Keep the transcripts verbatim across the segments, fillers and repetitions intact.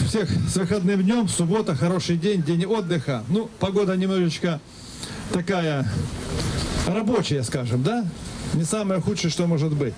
всех с выходным днем, суббота, хороший день, день отдыха. Ну, погода немножечко такая рабочая, скажем, да? Не самое худшее, что может быть.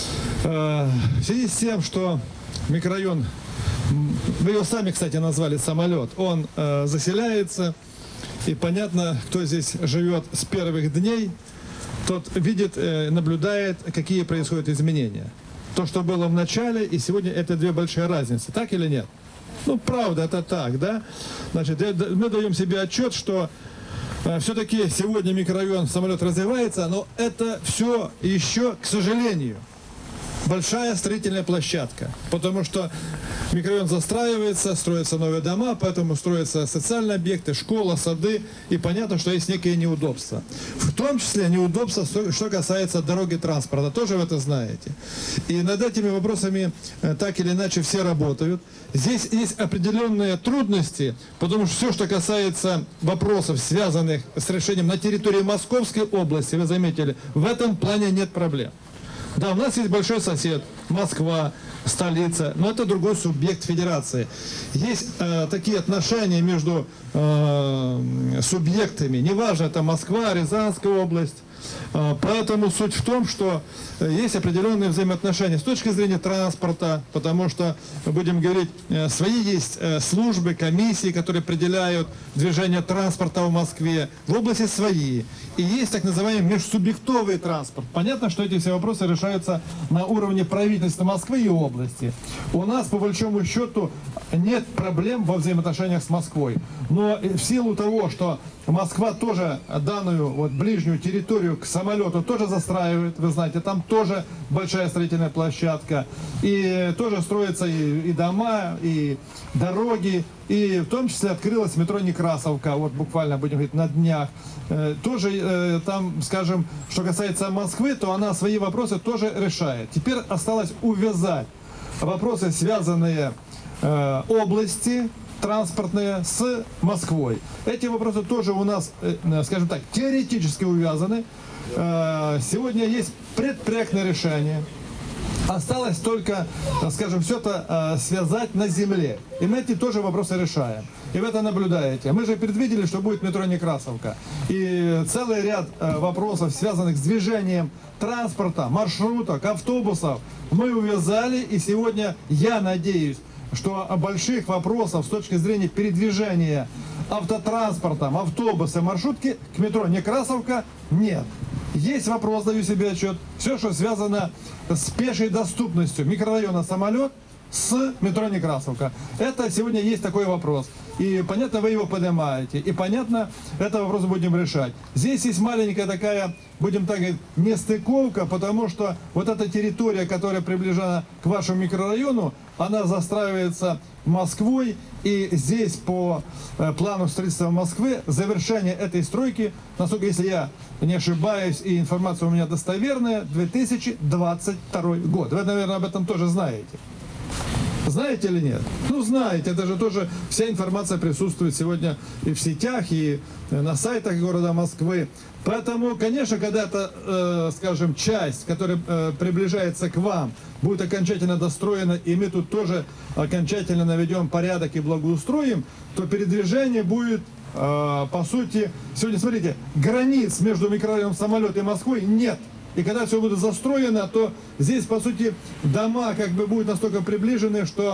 В связи с тем, что микрорайон, вы его сами, кстати, назвали самолет, он заселяется, и понятно, кто здесь живет с первых дней, тот видит, наблюдает, какие происходят изменения. То, что было в начале, и сегодня, это две большие разницы. Так или нет? Ну, правда, это так, да? Значит, мы даем себе отчет, что э, все-таки сегодня микрорайон, самолет развивается, но это все еще, к сожалению, большая строительная площадка. Потому что микрорайон застраивается, строятся новые дома, поэтому строятся социальные объекты, школа, сады. И понятно, что есть некие неудобства. В том числе неудобства, что касается дороги транспорта. Тоже вы это знаете. И над этими вопросами так или иначе все работают. Здесь есть определенные трудности, потому что все, что касается вопросов, связанных с решением на территории Московской области, вы заметили, в этом плане нет проблем. Да, у нас есть большой сосед, Москва, столица, но это другой субъект федерации. Есть э, такие отношения между э, субъектами, неважно, это Москва, Рязанская область. Э, поэтому суть в том, что есть определенные взаимоотношения с точки зрения транспорта, потому что, будем говорить, э, свои есть э, службы, комиссии, которые определяют движение транспорта в Москве, в области свои. И есть так называемый межсубъектовый транспорт. Понятно, что эти все вопросы решаются на уровне правительства Москвы и области. У нас, по большому счету, нет проблем во взаимоотношениях с Москвой. Но в силу того, что Москва тоже данную вот, ближнюю территорию к самолету тоже застраивает, вы знаете, там тоже большая строительная площадка. И тоже строятся и, и дома, и дороги. И в том числе открылось метро Некрасовка, вот буквально, будем говорить, на днях. Э, тоже э, там, скажем, что касается Москвы, то она свои вопросы тоже решает. Теперь осталось увязать вопросы, связанные э, области транспортные с Москвой. Эти вопросы тоже у нас, э, скажем так, теоретически увязаны. Э, сегодня есть предпроектное решение. Осталось только, скажем, все это э, связать на земле. И мы эти тоже вопросы решаем. И вы это наблюдаете. Мы же предвидели, что будет метро Некрасовка. И целый ряд э, вопросов, связанных с движением транспорта, маршруток, автобусов, мы увязали. И сегодня я надеюсь, что больших вопросов с точки зрения передвижения автотранспортом, автобусы, маршрутки к метро Некрасовка нет. Есть вопрос, даю себе отчет, все, что связано с пешей доступностью микрорайона Самолет с метро Некрасовка. Это сегодня есть такой вопрос. И понятно, вы его поднимаете. И понятно, этот вопрос будем решать. Здесь есть маленькая такая, будем так говорить, нестыковка, потому что вот эта территория, которая приближена к вашему микрорайону, она застраивается Москвой. И здесь по э, плану строительства Москвы завершение этой стройки, насколько, если я не ошибаюсь, и информация у меня достоверная, две тысячи двадцать второй год. Вы, наверное, об этом тоже знаете. Знаете или нет? Ну, знаете, это же тоже вся информация присутствует сегодня и в сетях, и на сайтах города Москвы. Поэтому, конечно, когда эта, э, скажем, часть, которая э, приближается к вам, будет окончательно достроена, и мы тут тоже окончательно наведем порядок и благоустроим, то передвижение будет, э, по сути, сегодня, смотрите, границ между микрорайоном Самолет и Москвой нет. И когда все будет застроено, то здесь, по сути, дома как бы будут настолько приближены, что,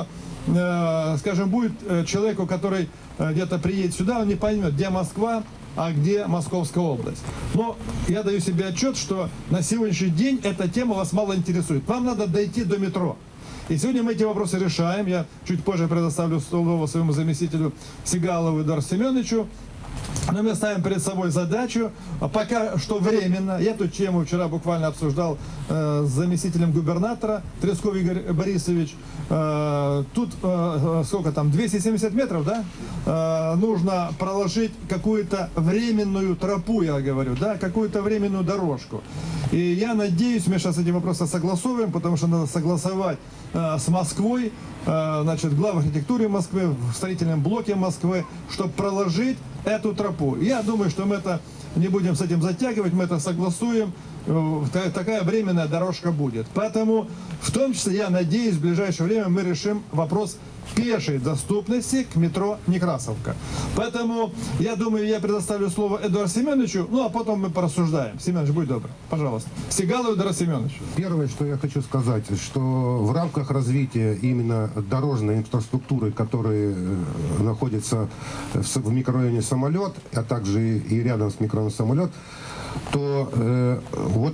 э, скажем, будет э, человеку, который э, где-то приедет сюда, он не поймет, где Москва, а где Московская область. Но я даю себе отчет, что на сегодняшний день эта тема вас мало интересует. Вам надо дойти до метро. И сегодня мы эти вопросы решаем. Я чуть позже предоставлю слово своему заместителю Сигалову Эдуарду Семеновичу. Но мы ставим перед собой задачу, пока что временно, я эту тему вчера буквально обсуждал э, с заместителем губернатора Тресков Игорь Борисович. Э, тут э, сколько там, двести семьдесят метров, да? Э, нужно проложить какую-то временную тропу, я говорю, да, какую-то временную дорожку. И я надеюсь, мы сейчас эти вопросы согласовываем, потому что надо согласовать э, с Москвой, э, значит, глав архитектуры Москвы, в строительном блоке Москвы, чтобы проложить эту тропу. Я думаю, что мы это не будем с этим затягивать, мы это согласуем, такая временная дорожка будет. Поэтому, в том числе, я надеюсь, в ближайшее время мы решим вопрос пешей доступности к метро Некрасовка. Поэтому, я думаю, я предоставлю слово Эдуарду Семеновичу, ну а потом мы порассуждаем. Семенович, будь добр, пожалуйста. Сигалов Эдуард Семенович. Первое, что я хочу сказать, что в рамках развития именно дорожной инфраструктуры, которые находятся в микрорайоне Самолет, а также и рядом с микрорайоном Самолет, то э, вот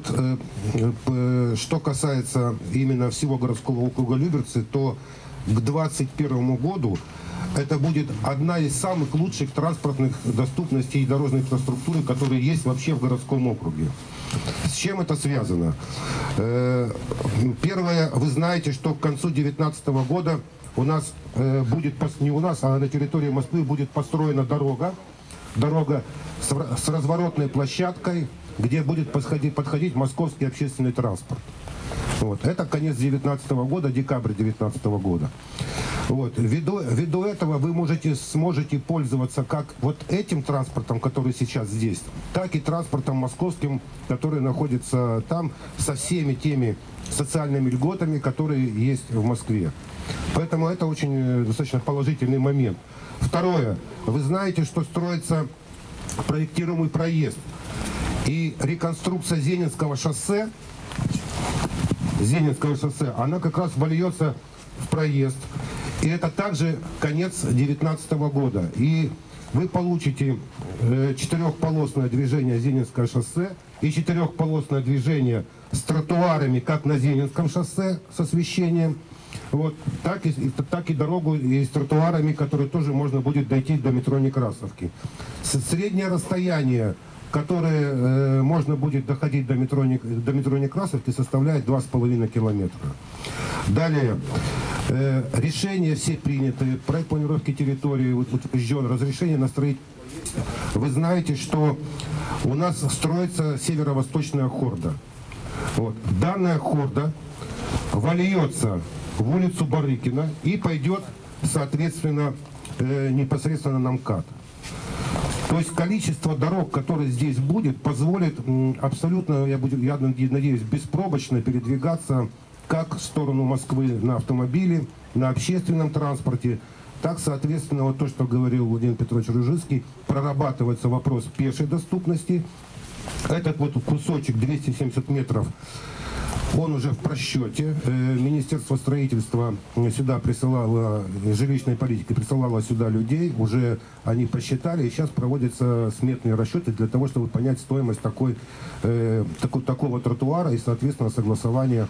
э, что касается именно всего городского округа Люберцы, то к двадцать первому году это будет одна из самых лучших транспортных доступностей и дорожной инфраструктуры, которые есть вообще в городском округе. С чем это связано? Э, первое, вы знаете, что к концу две тысячи девятнадцатого года у нас э, будет, не у нас, а на территории Москвы будет построена дорога, дорога с, с разворотной площадкой, где будет подходить, подходить московский общественный транспорт. Вот. Это конец две тысячи девятнадцатого года, декабрь две тысячи девятнадцатого года. Вот. Ввиду, ввиду этого вы можете, сможете пользоваться как вот этим транспортом, который сейчас здесь, так и транспортом московским, который находится там, со всеми теми социальными льготами, которые есть в Москве. Поэтому это очень достаточно положительный момент. Второе. Вы знаете, что строится проектируемый проезд. И реконструкция Зенинского шоссе, Зенинского шоссе, она как раз вольется в проезд. И это также конец две тысячи девятнадцатого года. И вы получите э, четырехполосное движение Зенинское шоссе и четырехполосное движение с тротуарами, как на Зенинском шоссе, с освещением, вот, так, и, так и дорогу и с тротуарами, которые тоже можно будет дойти до метро Некрасовки. Среднее расстояние, которое э, можно будет доходить до метро, до метро Некрасовки, составляет два с половиной километра. Далее. Э, решения все приняты, проект планировки территории утвержден, разрешение на строительство. Вы знаете, что у нас строится северо-восточная хорда. Вот. Данная хорда вольется в улицу Барыкина и пойдет, соответственно, э, непосредственно на МКАД. То есть количество дорог, которые здесь будет, позволит м, абсолютно, я, буду, я надеюсь, беспробочно передвигаться как в сторону Москвы на автомобиле, на общественном транспорте, так, соответственно, вот то, что говорил Владимир Петрович Ружицкий, прорабатывается вопрос пешей доступности. Этот вот кусочек двести семьдесят метров, он уже в просчете. Министерство строительства сюда присылало, жилищной политики присылало сюда людей, уже они посчитали, и сейчас проводятся сметные расчеты для того, чтобы понять стоимость такой, э, такой, такого тротуара и, соответственно, согласование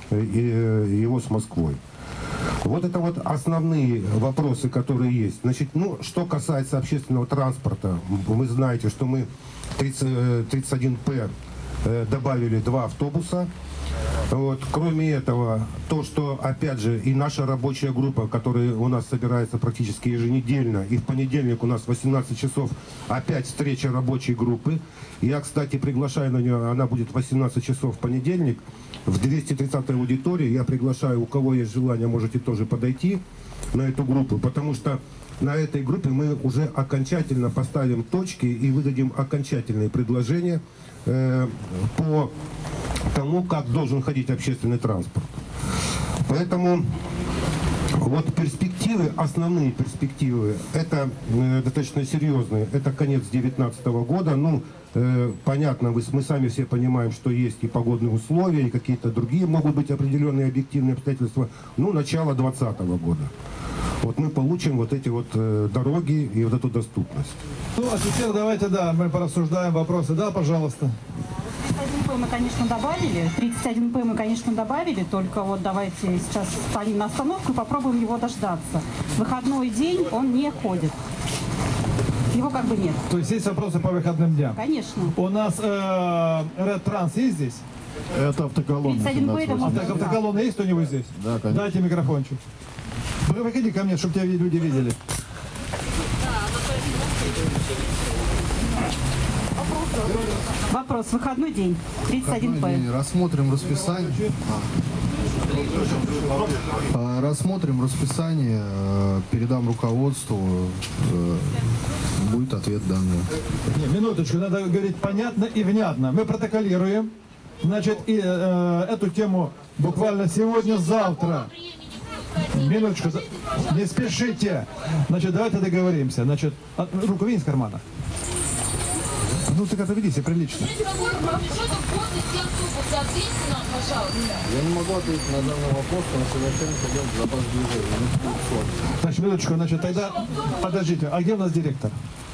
его с Москвой. Вот это вот основные вопросы, которые есть. Значит, ну, что касается общественного транспорта, вы знаете, что мы тридцать один П добавили два автобуса. Вот. Кроме этого, то, что, опять же, и наша рабочая группа, которая у нас собирается практически еженедельно, и в понедельник у нас в восемнадцать часов опять встреча рабочей группы. Я, кстати, приглашаю на нее, она будет в восемнадцать часов в понедельник, в двести тридцатой аудитории. Я приглашаю, у кого есть желание, можете тоже подойти на эту группу, потому что на этой группе мы уже окончательно поставим точки и выдадим окончательные предложения э, по тому, как должен ходить общественный транспорт. Поэтому вот перспективы, основные перспективы, это э, достаточно серьезные. Это конец две тысячи девятнадцатого года. Ну, э, понятно, вы, мы сами все понимаем, что есть и погодные условия, и какие-то другие могут быть определенные объективные обстоятельства. Ну, начало двадцатого года. Вот мы получим вот эти вот э, дороги и вот эту доступность. Ну, а теперь давайте, да, мы порассуждаем вопросы. Да, пожалуйста. тридцать один П мы, конечно, добавили. тридцать один П мы, конечно, добавили. Только вот давайте сейчас стоим на остановку и попробуем его дождаться. В выходной день он не ходит. Его как бы нет. То есть есть вопросы по выходным дням? Конечно. У нас э, Red Trans есть здесь? Это автоколонна. тридцать один П это можно- Авто, автоколонна есть кто-нибудь здесь? Да, конечно. Дайте микрофончик. Вы выходи ко мне, чтобы тебя люди видели. Вопрос. Выходной день. тридцать один П. Рассмотрим расписание. А, Рассмотрим расписание, э, передам руководству, э, будет ответ данный. Не, минуточку, надо говорить понятно и внятно. Мы протоколируем. Значит, и э, эту тему буквально сегодня-завтра Минуточку, не спешите. Значит, давайте договоримся. Значит, а, руку вынь из кармана. Ну, ты как-то веди себя прилично. Я не могу ответить на данный вопрос, потому что начальник идет в запас движения. Значит, минуточку, значит, тогда, подождите, а где у нас директор?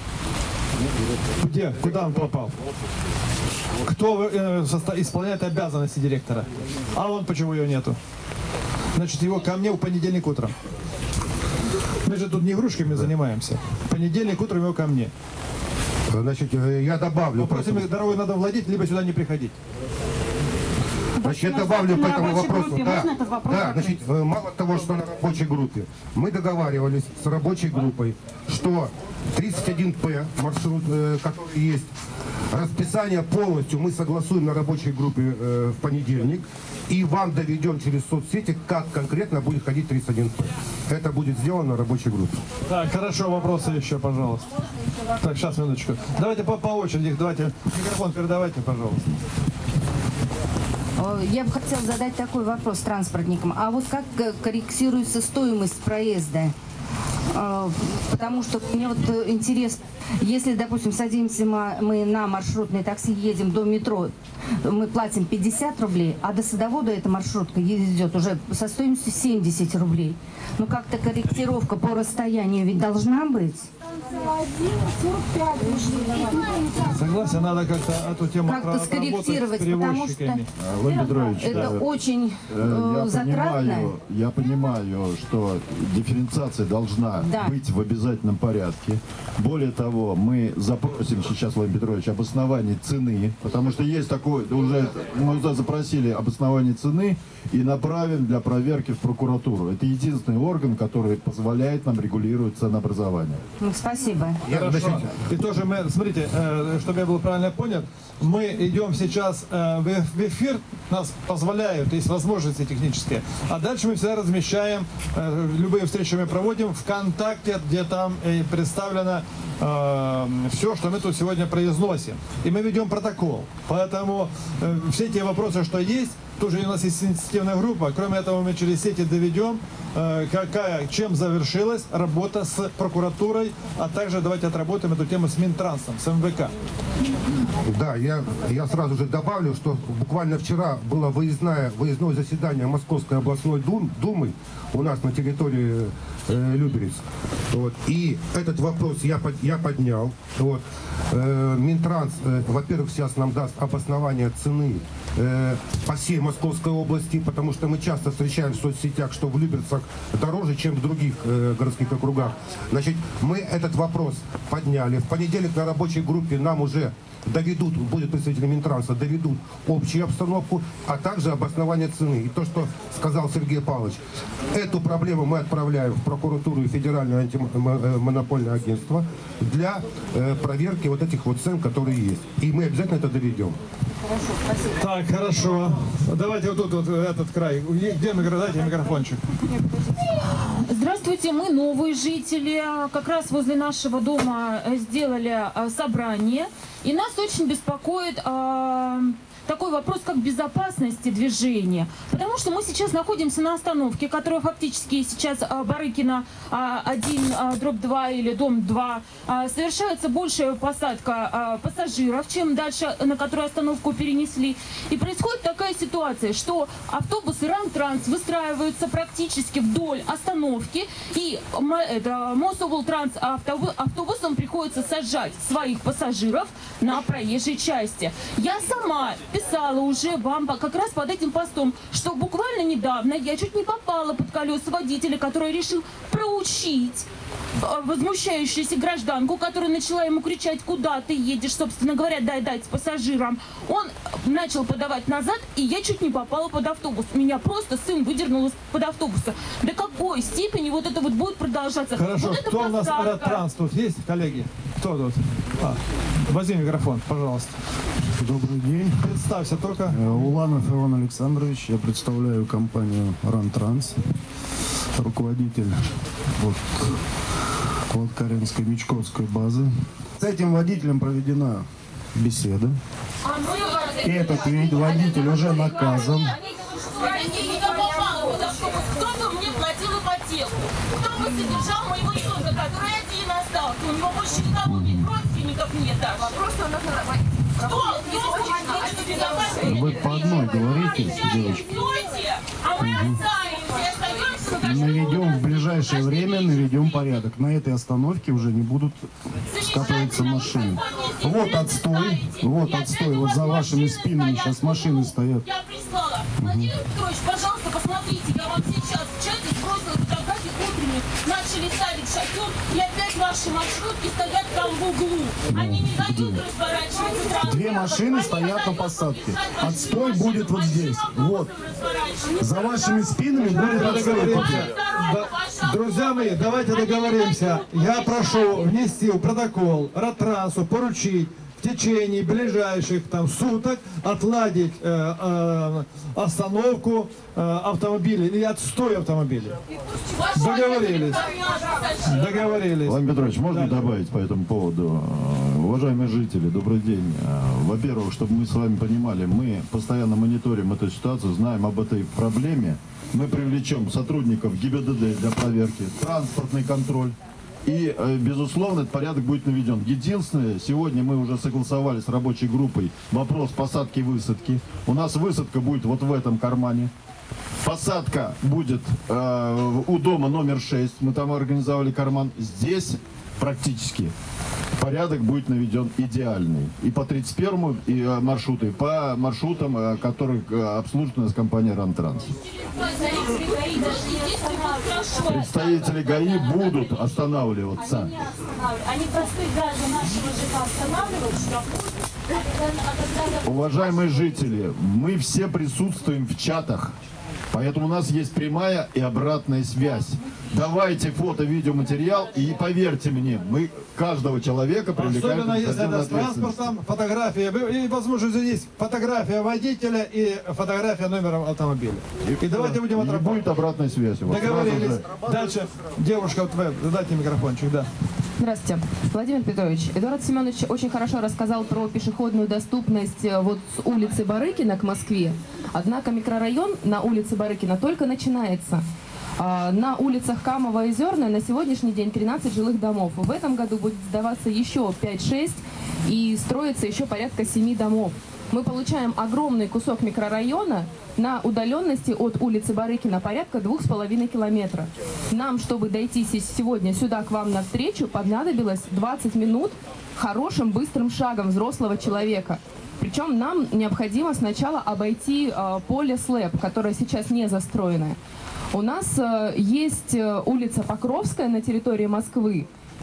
Где? Куда он пропал? Кто э, состо... исполняет обязанности директора? А он почему ее нету? Значит, его ко мне в понедельник утром. Мы же тут не игрушками занимаемся. В понедельник утром его ко мне. Значит, я добавлю. Вопросами поэтому... дорогой надо владеть, либо сюда не приходить. Значит, я добавлю по этому вопросу. Группе, Да, этот вопрос да, значит, мало того, что на рабочей группе, мы договаривались с рабочей группой, что тридцать один П маршрут, э, который есть, расписание полностью мы согласуем на рабочей группе э, в понедельник и вам доведем через соцсети, как конкретно будет ходить тридцать один П. Это будет сделано на рабочей группе. Так, хорошо, вопросы еще, пожалуйста. Так, сейчас, минуточку. Давайте по, по очереди, давайте, микрофон передавайте, пожалуйста. Я бы хотела задать такой вопрос транспортникам. А вот как корректируется стоимость проезда? Потому что мне вот интересно, если, допустим, садимся мы на маршрутное такси, едем до метро, мы платим пятьдесят рублей, а до садовода эта маршрутка идет уже со стоимостью семьдесят рублей. Ну как-то корректировка по расстоянию ведь должна быть? Согласен, надо как-то эту тему как-то скорректировать, потому что Владимир Петрович, это да, очень э, я затратно. Понимаю, я понимаю, что дифференциация должна Да. быть в обязательном порядке. Более того, мы запросим сейчас, Владимир Петрович, обоснование цены, потому что есть такое, уже мы уже запросили обоснование цены и направим для проверки в прокуратуру. Это единственный орган, который позволяет нам регулировать ценообразование. Ну, спасибо. Хорошо. И тоже мы, смотрите, э, чтобы я был правильно понят, мы идем сейчас э, в, в эфир, нас позволяют, есть возможности технические, а дальше мы всегда размещаем, э, любые встречи мы проводим ВКонтакте, где там э, представлено э, все, что мы тут сегодня произносим. И мы ведем протокол. Поэтому э, все те вопросы, что есть, тоже у нас есть инициативная группа. Кроме этого, мы через сети доведем, э, какая, чем завершилась работа с прокуратурой, а также давайте отработаем эту тему с Минтрансом, с эм вэ ка. Да, я, я сразу же добавлю, что буквально вчера было выездное, выездное заседание Московской областной дум, думы у нас на территории э, Люберец. Вот. И этот вопрос я, под, я поднял. Вот. Э, Минтранс, э, во-первых, сейчас нам даст обоснование цены э, по всей Московской области, потому что мы часто встречаем в соцсетях, что в Люберцах дороже, чем в других э, городских округах. Значит, мы этот вопрос подняли. В понедельник на рабочей группе нам уже доведут, будет представители Минтранса, доведут общую обстановку, а также обоснование цены. И то, что сказал Сергей Павлович, эту проблему мы отправляем в прокуратуру и Федеральное антимонопольное агентство для э, проверки вот этих вот цен, которые есть. И мы обязательно это доведем. Хорошо, спасибо. Так, хорошо. Давайте вот тут, вот этот край. Где микрофон? Дайте микрофончик. Здравствуйте, мы новые жители. Как раз возле нашего дома сделали собрание. И нас очень беспокоит а, такой вопрос, как безопасности движения. Потому что мы сейчас находимся на остановке, которая фактически сейчас а, Барыкина один, а, дробь два или дом два. А, совершается большая посадка а, пассажиров, чем дальше, на которую остановку перенесли. И происходит такая ситуация, что автобусы Рамтранс выстраиваются практически вдоль остановки. И это, Мособлтранс автобусом приходится сажать своих пассажиров на проезжей части. Я сама писала уже вам как раз под этим постом, что буквально недавно я чуть не попала под колеса водителя, который решил проучить возмущающуюся гражданку, которая начала ему кричать: куда ты едешь, собственно говоря, дай дать пассажирам. Он начал подавать назад, и я чуть не попала под автобус. Меня просто сын выдернул под автобуса. До какой степени вот это вот будет продолжаться? Хорошо, вот кто у нас Аэротранс тут есть, коллеги? Кто тут? А, возьми микрофон, пожалуйста. Добрый день. Представься только. Уланов Иван Александрович. Я представляю компанию Рамтранс. Руководитель вот, Кладкаренской Мечковской базы. С этим водителем проведена беседа. Этот водитель уже наказан. Кто-то мне платил ипотеку. Кто бы содержал моего ребенка, который один остался? У него больше никого нет, родственников нет даже. Вопрос надо задавать. Кто? Кто? Это безопасно. Вы по одной говорите, девочка. А мы оставим. Наведем в ближайшее время, наведем порядок. На этой остановке уже не будут скапливаться машины. Вот отстой, вот отстой, вот за вашими спинами сейчас машины стоят. Я прислала. Владимир Петрович, пожалуйста, посмотрите, я вам сейчас в чате сбросила фотографии утренние. Начали ставить шатер, и опять ваши маршрутки стоят там в углу. Они не дают разворачиваться. Две машины стоят на посадке. Отстой будет вот здесь. Вот. За вашими спинами будет отстой. Да, друзья мои, давайте договоримся. Я прошу внести в протокол Роттрансу поручить в течение ближайших там суток отладить э, э, остановку э, автомобилей или отстой автомобилей. Договорились. Договорились. Владимир Петрович, можно Да. добавить по этому поводу? Уважаемые жители, добрый день. Во-первых, чтобы мы с вами понимали, мы постоянно мониторим эту ситуацию, знаем об этой проблеме. Мы привлечем сотрудников ГИБДД для проверки, транспортный контроль. И, безусловно, этот порядок будет наведен. Единственное, сегодня мы уже согласовали с рабочей группой вопрос посадки и высадки. У нас высадка будет вот в этом кармане. Посадка будет э, у дома номер шесть. Мы там организовали карман. Здесь практически порядок будет наведен идеальный. И по тридцать первому и, э, маршруту, и по маршрутам, э, которых э, обслуживает у нас компания «Рантранс». Представители ГАИ будут останавливаться. Они не останавливают. Они простых граждан нашего ЖК останавливают, штрафуют. А когда... Уважаемые жители, мы все присутствуем в чатах, поэтому у нас есть прямая и обратная связь. Давайте фото, видеоматериал, и поверьте мне, мы каждого человека привлекаем к Особенно если это с ответственности. транспортом, фотография, и, возможно, здесь фотография водителя и фотография номера автомобиля. И, и давайте будем И отрабатывать. будет обратная связь. Вот Договорились. сразу же. Дальше. Девушка, вот вы, дайте микрофончик, да. Здравствуйте. Владимир Петрович, Эдуард Семенович очень хорошо рассказал про пешеходную доступность вот с улицы Барыкина к Москве. Однако микрорайон на улице Барыкина только начинается. На улицах Камова и Зерная на сегодняшний день тринадцать жилых домов. В этом году будет сдаваться еще пять-шесть и строится еще порядка семи домов. Мы получаем огромный кусок микрорайона на удаленности от улицы Барыкина порядка двух с половиной километра. Нам, чтобы дойти сегодня сюда к вам навстречу, понадобилось двадцать минут хорошим быстрым шагом взрослого человека. Причем нам необходимо сначала обойти э, поле СЛЭП, которое сейчас не застроенное. У нас э, есть э, улица Покровская на территории Москвы.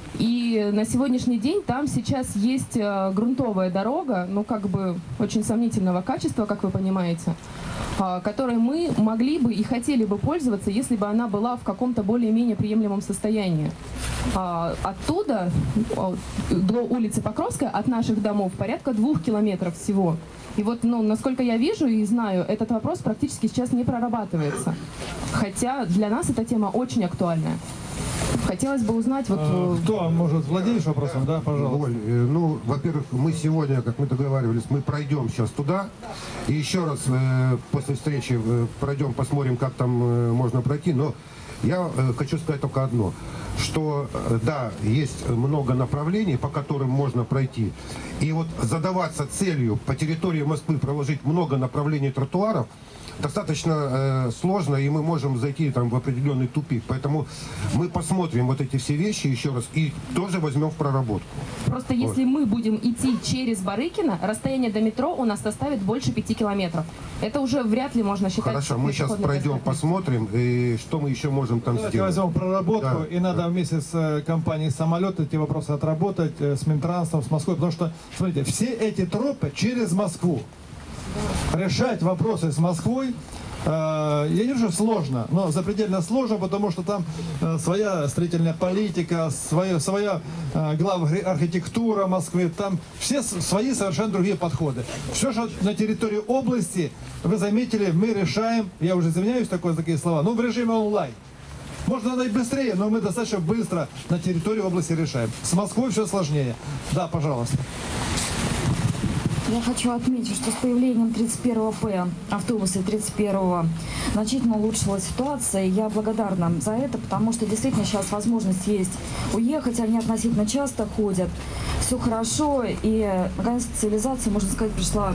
И на сегодняшний день там сейчас есть э, грунтовая дорога, ну как бы очень сомнительного качества, как вы понимаете, э, которой мы могли бы и хотели бы пользоваться, если бы она была в каком-то более-менее приемлемом состоянии. Э, оттуда э, до улицы Покровская от наших домов порядка двух километров всего. И вот, ну, насколько я вижу и знаю, этот вопрос практически сейчас не прорабатывается. Хотя для нас эта тема очень актуальная. Хотелось бы узнать, вот... А, кто может владеешь вопросом, да, пожалуйста. Оль, э, ну, во-первых, мы сегодня, как мы договаривались, мы пройдем сейчас туда. И еще раз э, после встречи э, пройдем, посмотрим, как там э, можно пройти. Но я э, хочу сказать только одно, что э, да, есть много направлений, по которым можно пройти. И вот задаваться целью по территории Москвы проложить много направлений тротуаров достаточно э, сложно, и мы можем зайти там в определенный тупик. Поэтому мы посмотрим вот эти все вещи еще раз и тоже возьмем в проработку. Просто если вот. мы будем идти через Барыкино, расстояние до метро у нас составит больше пяти километров. Это уже вряд ли можно считать... Хорошо, мы сейчас пройдем, посмотрим, и что мы еще можем там Давайте сделать. возьмем проработку, Да, и надо да. вместе с э, компанией «Самолет» эти вопросы отработать, э, с Минтрансом, с Москвой, потому что, смотрите, все эти тропы через Москву. Решать вопросы с Москвой, э, я не вижу, сложно, но запредельно сложно, потому что там э, своя строительная политика, своя, своя э, главная архитектура Москвы, там все с- свои совершенно другие подходы. Все, что на территории области, вы заметили, мы решаем, я уже извиняюсь, такое, такие слова, но в режиме онлайн. Можно надо и быстрее, но мы достаточно быстро на территории области решаем. С Москвой все сложнее. Да, пожалуйста. Я хочу отметить, что с появлением тридцать первого П автобуса и тридцать первого значительно улучшилась ситуация. И я благодарна за это, потому что действительно сейчас возможность есть уехать, они относительно часто ходят. Все хорошо, и наконец цивилизация, можно сказать, пришла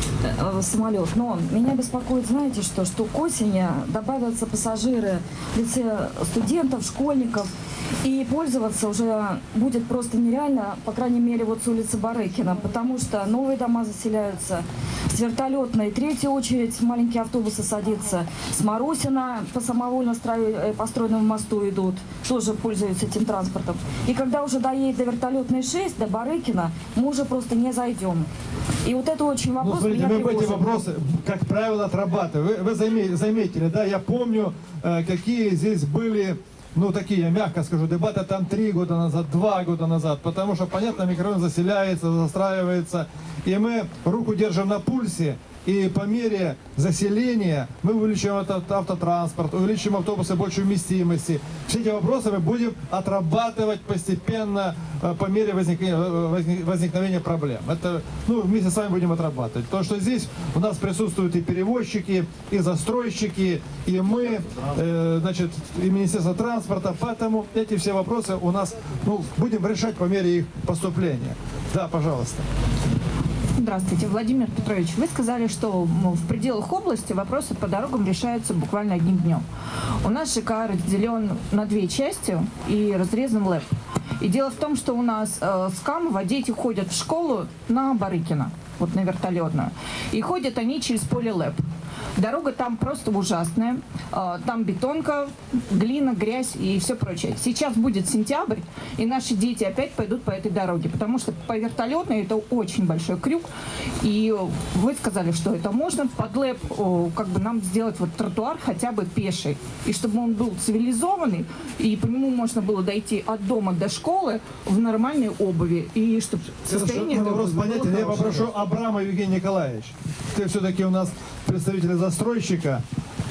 в самолет. Но меня беспокоит, знаете что, что к осени добавятся пассажиры в лице студентов, школьников, и пользоваться уже будет просто нереально, по крайней мере, вот с улицы Барыкина, потому что новые дома заселяются, с вертолетной третья очередь маленькие автобусы садятся, с Марусина по самовольно построенному мосту идут, тоже пользуются этим транспортом. И когда уже доедет до вертолетной шесть, до Барыкина, мы уже просто не зайдем. И вот это очень вопрос. Ну, смотрите, мы эти вопросы, как правило, отрабатываем. Вы, вы заметили, да, я помню, э, какие здесь были, ну, такие, я мягко скажу, дебаты там три года назад, два года назад, потому что, понятно, микрорайон заселяется, застраивается, и мы руку держим на пульсе, и по мере заселения мы увеличим этот автотранспорт, увеличим автобусы большей вместимости. Все эти вопросы мы будем отрабатывать постепенно по мере возникновения, возникновения проблем. Это, ну, вместе с вами будем отрабатывать. Потому что здесь у нас присутствуют и перевозчики, и застройщики, и мы, э, значит, и Министерство транспорта. Поэтому эти все вопросы у нас, ну, будем решать по мере их поступления. Да, пожалуйста. Здравствуйте, Владимир Петрович. Вы сказали, что в пределах области вопросы по дорогам решаются буквально одним днем. У нас ЖК разделен на две части и разрезан ЛЭП. И дело в том, что у нас э, с Камова дети ходят в школу на Барыкина, вот на вертолетную. И ходят они через поле ЛЭП. Дорога там просто ужасная. Там бетонка, глина, грязь и все прочее. Сейчас будет сентябрь, и наши дети опять пойдут по этой дороге, потому что по вертолетной это очень большой крюк. И вы сказали, что это можно под ЛЭП как бы нам сделать вот тротуар хотя бы пеший. И чтобы он был цивилизованный, и по нему можно было дойти от дома до школы в нормальной обуви. И чтобы состояние... Вопрос понятен. Я попрошу Абрамова Евгения Николаевич. Ты все-таки у нас представитель застройщика.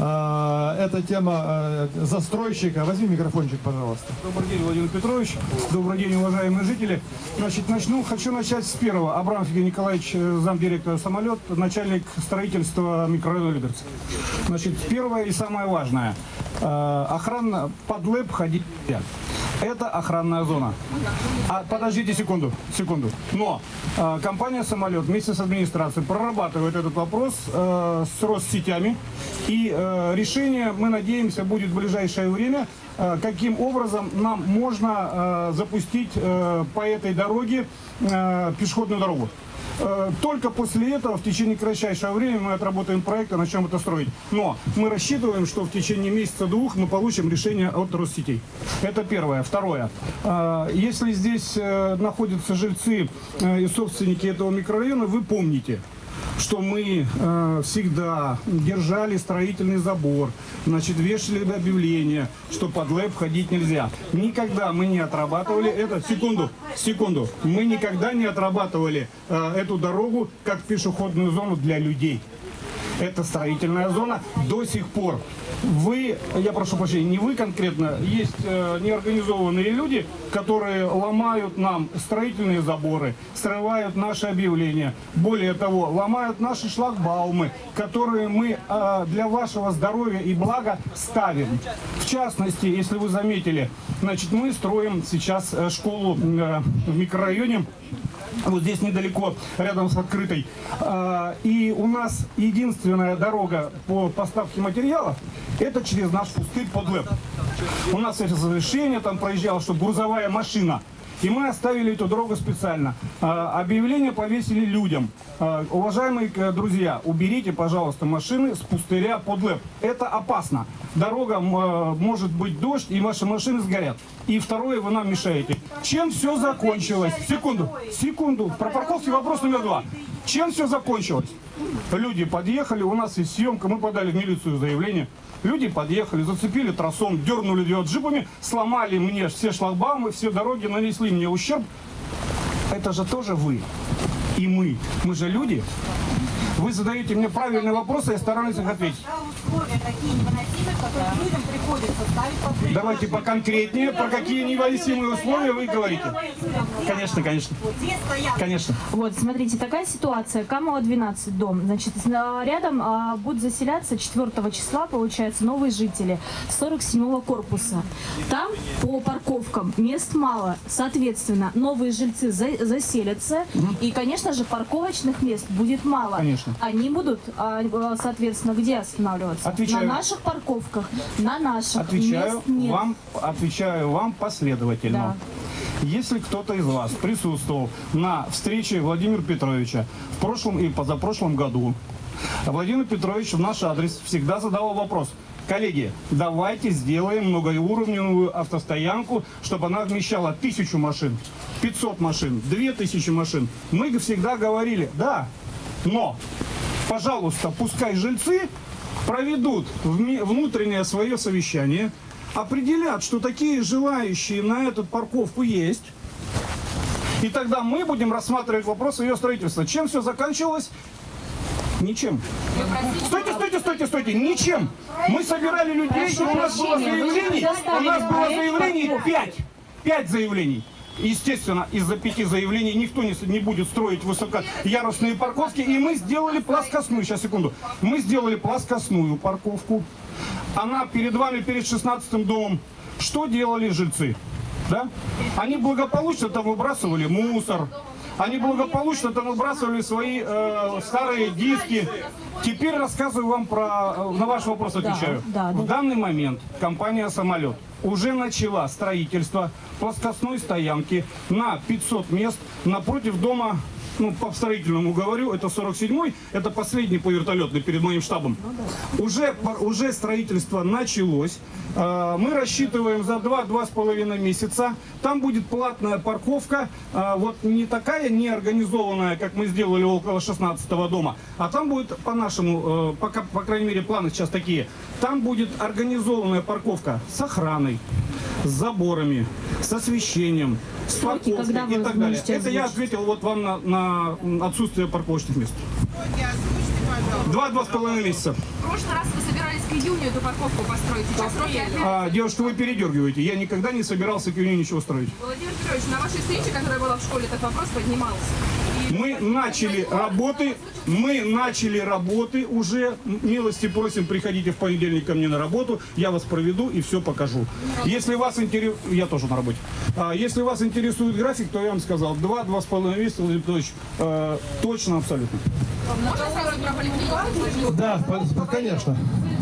А, эта тема а, застройщика. Возьми микрофончик, пожалуйста. Добрый день, Владимир Петрович. Добрый день, уважаемые жители. Значит, начну, хочу начать с первого. Абрамов Евгений Николаевич, замдиректора «Самолет», начальник строительства микрорайона Люберцы. Значит, первое и самое важное. А, охрана под ЛЭП ходить нельзя. Это охранная зона. А, подождите секунду, секунду. Но э, компания «Самолет» вместе с администрацией прорабатывает этот вопрос э, с Россетями. И э, решение, мы надеемся, будет в ближайшее время, э, каким образом нам можно э, запустить э, по этой дороге э, пешеходную дорогу. Только после этого, в течение кратчайшего времени, мы отработаем проект и начнем это строить. Но мы рассчитываем, что в течение месяца-двух мы получим решение от Россетей. Это первое. Второе. Если здесь находятся жильцы и собственники этого микрорайона, вы помните, что мы э, всегда держали строительный забор, значит, вешали объявление, что под ЛЭП ходить нельзя. Никогда мы не отрабатывали это. Секунду, секунду. Мы никогда не отрабатывали э, эту дорогу как пешеходную зону для людей. Это строительная зона до сих пор. Вы, я прошу прощения, не вы конкретно, есть э, неорганизованные люди, которые ломают нам строительные заборы, срывают наши объявления. Более того, ломают наши шлагбаумы, которые мы э, для вашего здоровья и блага ставим. В частности, если вы заметили, значит, мы строим сейчас э, школу э, в микрорайоне. Вот здесь недалеко, рядом с открытой. И у нас единственная дорога по поставке материалов — это через наш пустырь под ЛЭП. У нас есть разрешение, там проезжала, что грузовая машина. И мы оставили эту дорогу специально. Объявление повесили людям. Уважаемые друзья, уберите, пожалуйста, машины с пустыря под ЛЭП. Это опасно. Дорога, может быть дождь, и ваши машины сгорят. И второе, вы нам мешаете. Чем все закончилось? Секунду, секунду. Про парковки вопрос номер два. Чем все закончилось? Люди подъехали, у нас есть съемка, мы подали в милицию заявление. Люди подъехали, зацепили тросом, дернули ее джипами, сломали мне все шлагбаумы, все дороги, нанесли мне ущерб. Это же тоже вы и мы. Мы же люди. Вы задаете мне правильные вопросы, я стараюсь их ответить. Давайте поконкретнее, про какие невыносимые условия вы говорите. Конечно, конечно. Конечно. Вот, смотрите, такая ситуация. Камова двенадцать дом. Значит, рядом а, будут заселяться четвёртого числа, получается, новые жители сорок седьмого корпуса. Там по парковкам мест мало. Соответственно, новые жильцы за, заселятся. Угу. И, конечно же, парковочных мест будет мало. Конечно. Они будут, а, соответственно, где останавливаться? Отвечаю. На наших парковках, на наших. Отвечаю мест нет. вам, отвечаю вам последовательно. Да. Если кто-то из вас присутствовал на встрече Владимира Петровича в прошлом и позапрошлом году, Владимир Петрович в наш адрес всегда задавал вопрос: коллеги, давайте сделаем многоуровневую автостоянку, чтобы она вмещала тысячу машин, пятьсот машин, две тысячи машин. Мы всегда говорили: да, но, пожалуйста, пускай жильцы проведут внутреннее свое совещание, определят, что такие желающие на эту парковку есть. И тогда мы будем рассматривать вопрос ее строительства. Чем все заканчивалось? Ничем. Стойте, стойте, стойте, стойте. Ничем. Мы собирали людей, и у нас было заявлений. У нас было заявлений пять. Пять заявлений. Естественно, из-за пяти заявлений никто не, не будет строить высокоярусные парковки. И мы сделали плоскостную. Сейчас, секунду. Мы сделали плоскостную парковку. Она перед вами, перед шестнадцатым домом. Что делали жильцы? Да? Они благополучно там выбрасывали мусор. Они благополучно там выбрасывали свои э, старые диски. Теперь рассказываю вам про... На ваш вопрос отвечаю. Да, да, да. В данный момент компания «Самолет» уже начала строительство плоскостной стоянки на пятьсот мест напротив дома. Ну, по строительному говорю, это сорок седьмой, это последний по вертолетной перед моим штабом. Уже, уже строительство началось. Мы рассчитываем за два-два с половиной месяца. Там будет платная парковка, вот не такая неорганизованная, как мы сделали около шестнадцатого дома, а там будет по-нашему, пока, по крайней мере, планы сейчас такие. Там будет организованная парковка с охраной, с заборами, с освещением, с парковкой и так далее. Это я ответил вот вам на, на отсутствие парковочных мест. Два-два с половиной месяца. В прошлый раз вы собирались к июню эту парковку построить. Сейчас сроки а, девушка, вы передергиваете. Я никогда не собирался к июню ничего строить. Владимир Петрович, на вашей встрече, которая была в школе, этот вопрос поднимался. Мы начали работы, мы начали работы уже. Милости просим, приходите в понедельник ко мне на работу, я вас проведу и все покажу. Если вас интересует, я тоже на работе. А, если вас интересует график, то я вам сказал, два-два с половиной месяца, Владимир Петрович, э, точно, абсолютно. Да, конечно.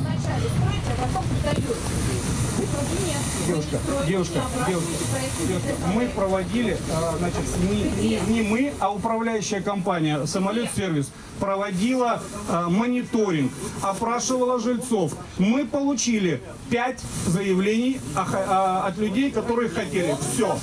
Девушка, девушка, девушка, девушка, мы проводили, значит, не, не, не мы, а управляющая компания «Самолет Сервис» проводила а, мониторинг, опрашивала жильцов. Мы получили пять заявлений а, а, от людей, которые хотели. Все.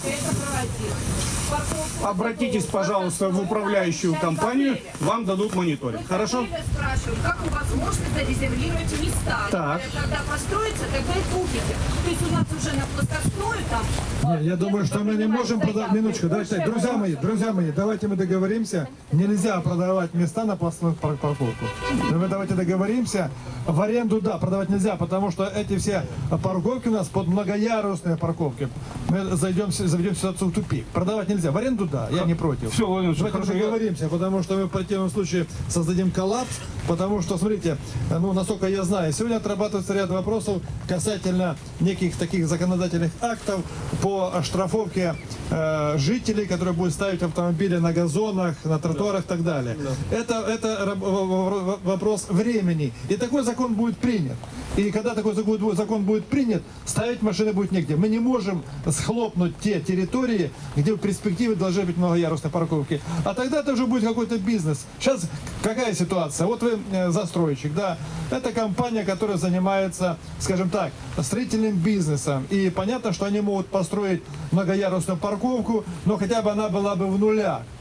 Обратитесь, пожалуйста, в управляющую компанию, вам дадут мониторинг. Хорошо? Я спрашиваю, как у вас можно зарезервировать места? Так. Когда построится, тогда и купите. То есть у нас уже на плоскостную там... Нет, я думаю, что мы не можем продавать... Минуточку, давайте так, друзья мои, друзья мои, давайте мы договоримся. Нельзя продавать места на плоскостную парковку. Мы давайте договоримся. В аренду, да, продавать нельзя, потому что эти все парковки у нас под многоярусные парковки. Мы зайдем, заведем ситуацию в тупик. Продавать нельзя. В аренду, да, я не против. Все, Владимир, давайте хорошо, договоримся, потому что мы в противном случае создадим коллапс, потому что, смотрите, ну, насколько я знаю, сегодня отрабатывается ряд вопросов касательно неких таких законодательных актов по оштрафовке э, жителей, которые будут ставить автомобили на газонах, на тротуарах и так далее. Да. Это, это вопрос времени. И такой закон будет принят. И когда такой закон будет принят, ставить машины будет негде. Мы не можем схлопнуть те территории, где в перспективе должны быть многоярусные парковки. А тогда это уже будет какой-то бизнес. Сейчас какая ситуация? Вот вы застройщик, да? Это компания, которая занимается, скажем так, строительным бизнесом. И понятно, что они могут построить многоярусную парковку, но хотя бы она была бы в нулях.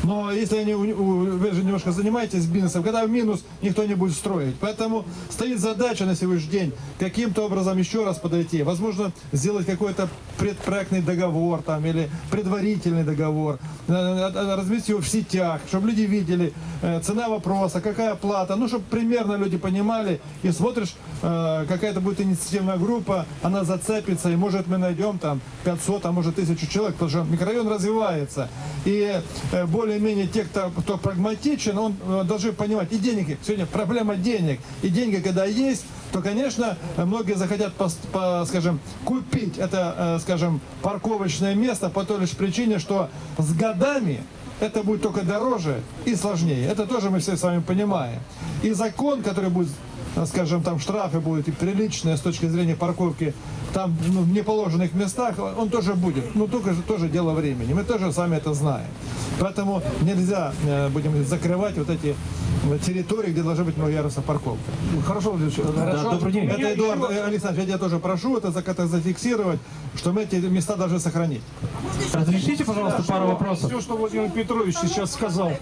Но если они, вы же немножко занимаетесь бизнесом, когда в минус, никто не будет строить. Поэтому стоит задача на сегодняшний день каким-то образом еще раз подойти. Возможно, сделать какой-то предпроектный договор там, или предварительный договор, разместить его в сетях, чтобы люди видели цена вопроса, какая плата, ну, чтобы примерно люди понимали, и смотришь, какая-то будет инициативная группа, она зацепится, и может мы найдем там пятьсот, а может тысячу человек, потому что микрорайон развивается. И более-менее те, кто, кто прагматичен, он должен понимать, и деньги, сегодня проблема денег, и деньги, когда есть, то, конечно, многие захотят, по, по, скажем, купить это, скажем, парковочное место по той лишь причине, что с годами это будет только дороже и сложнее. Это тоже мы все с вами понимаем. И закон, который будет, скажем, там штрафы будут и приличные с точки зрения парковки там, ну, в неположенных местах, он тоже будет. Ну, только же тоже дело времени. Мы тоже сами это знаем. Поэтому нельзя, будем говорить, закрывать вот эти территории, где должна быть многоярусная парковка. Хорошо, Владимир. Да, добрый день. Это, Эдуард еще... Александрович, я тебя тоже прошу это, это зафиксировать, что мы эти места должны сохранить. Разрешите, пожалуйста, пару вопросов. Все, что Владимир Петрович сейчас сказал.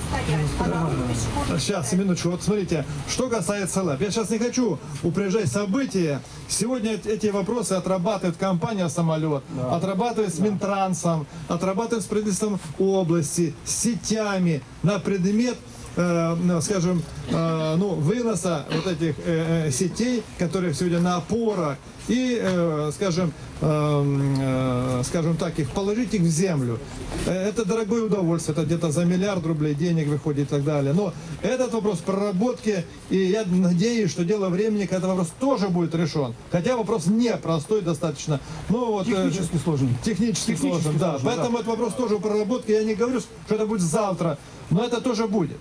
Сейчас, минуточку. Вот смотрите, что касается ЛЭП. Я сейчас не хочу упреждать события. Сегодня эти вопросы отрабатывает компания «Самолет», да. отрабатывает с Минтрансом, отрабатывает с правительством области, с сетями на предмет, э, скажем, э, ну, выноса вот этих э, сетей, которые сегодня на опорах, и, э, скажем, э, э, скажем так, их положить их в землю. Это дорогое удовольствие, это где-то за миллиард рублей денег выходит и так далее. Но этот вопрос проработки, и я надеюсь, что дело времени, когда этот вопрос тоже будет решен. Хотя вопрос непростой достаточно. Но вот, технически сложный. Технически, технически сложный, да. Сложный, Поэтому да. этот вопрос тоже проработки. Я не говорю, что это будет завтра, но это тоже будет.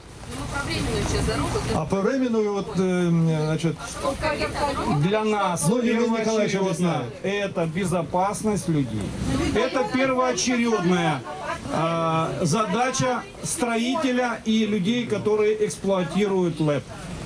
А по времени, вот, значит, для нас, ну, первоочередное, это безопасность людей. Это первоочередная э, задача строителя и людей, которые эксплуатируют ЛЭП.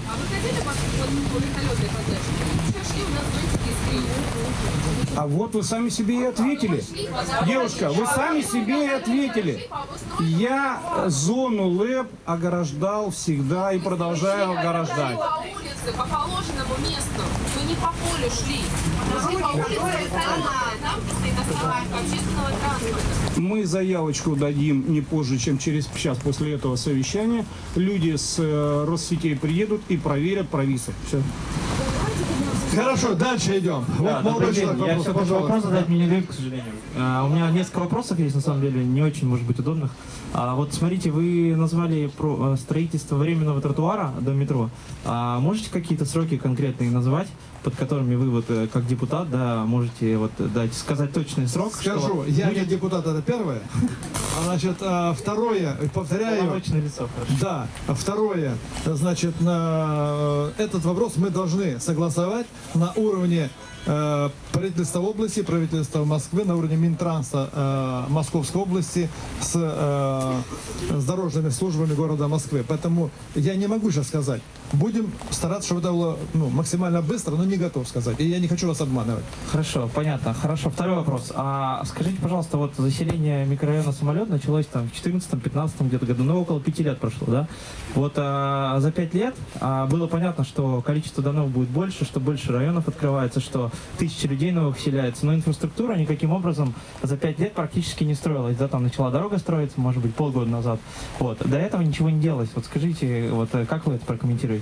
А вот вы сами себе и ответили. Девушка, вы сами себе и ответили. Я зону ЛЭП ограждал всегда и продолжаю ограждать. По улице, по положенному месту. Вы не по полю шли. Вы по улице, там стоит остановка общественного транспорта. Мы заявочку дадим не позже, чем через час после этого совещания. Люди с э, Россетей приедут и проверят провизор. Все. Хорошо, дальше идем. Да, вот добрый день. Я все хочу вопрос задать, мне не дают, к сожалению. А, у меня несколько вопросов есть, на самом деле, не очень, может быть, удобных. А, вот смотрите, вы назвали про строительство временного тротуара до метро. А, можете какие-то сроки конкретные назвать, под которыми вы, вот, как депутат, да, можете вот, дать, сказать точный срок? Скажу, я будет... не депутат, это первое. Значит, второе, повторяю. Лицо, да, второе, значит, на этот вопрос мы должны согласовать на уровне э, правительства области, правительства Москвы, на уровне Минтранса э, Московской области с, э, с дорожными службами города Москвы. Поэтому я не могу сейчас сказать. Будем стараться, чтобы это было, ну, максимально быстро, но не готов сказать. И я не хочу вас обманывать. Хорошо, понятно. Хорошо. Второй вопрос. А скажите, пожалуйста, вот заселение микрорайона «Самолет» началось там в четырнадцатом-пятнадцатом где-то году, ну, около пяти лет прошло, да? Вот а, за пять лет а, было понятно, что количество домов будет больше, что больше районов открывается, что тысячи людей новых вселяется, но инфраструктура никаким образом за пять лет практически не строилась, да? Там начала дорога строиться, может быть, полгода назад. Вот. До этого ничего не делалось. Вот скажите, вот как вы это прокомментируете?